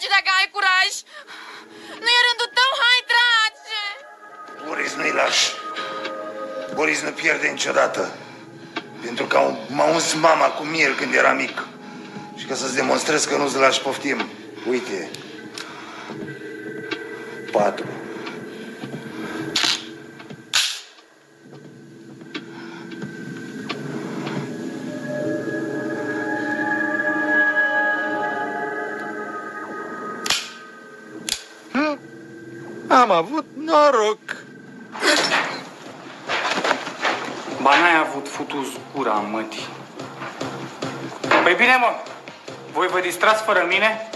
trage dacă ai curaj. Nu e rândul tău, hai, trage! Boris nu-i lași. Boris nu pierde niciodată. Pentru că m-a uns mama cu miel când era mic. Și ca să-ți demonstrez că nu-ți lași, poftim. Uite. 4. Am avut noroc. Ba n-ai avut futus gura, mă-tii. Păi bine, mă, voi vă distrați fără mine?